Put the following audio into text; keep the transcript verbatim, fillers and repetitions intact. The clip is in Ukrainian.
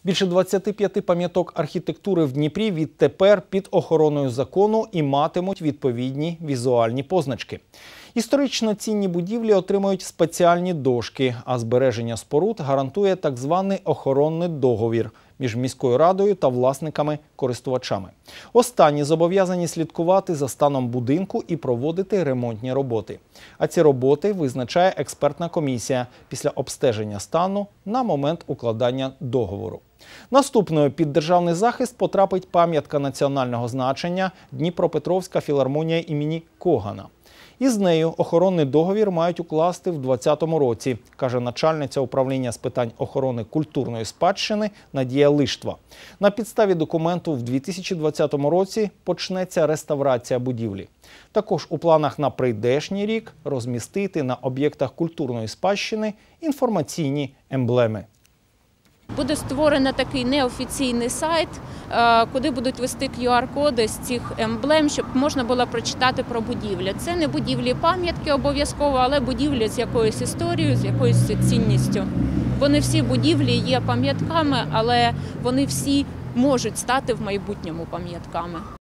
Більше двадцяти п'яти пам'яток архітектури в Дніпрі відтепер під охороною закону і матимуть відповідні візуальні позначки. Історично цінні будівлі отримують спеціальні дошки, а збереження споруд гарантує так званий охоронний договір між міською радою та власниками-користувачами. Останні зобов'язані слідкувати за станом будинку і проводити ремонтні роботи. А ці роботи визначає експертна комісія після обстеження стану на момент укладання договору. Наступною під державний захист потрапить пам'ятка національного значення Дніпропетровська філармонія імені Когана. Із нею охоронний договір мають укласти в двадцятому році, каже начальниця управління з питань охорони культурної спадщини Надія Лиштва. На підставі документу в дві тисячі двадцятому році почнеться реставрація будівлі. Також у планах на прийдешній рік розмістити на об'єктах культурної спадщини інформаційні емблеми. Буде створено такий неофіційний сайт, куди будуть вести кю ар-коди з цих емблем, щоб можна було прочитати про будівлю. Це не будівлі-пам'ятки обов'язково, але будівлі з якоюсь історією, з якоюсь цінністю. Вони всі будівлі є пам'ятками, але вони всі можуть стати в майбутньому пам'ятками.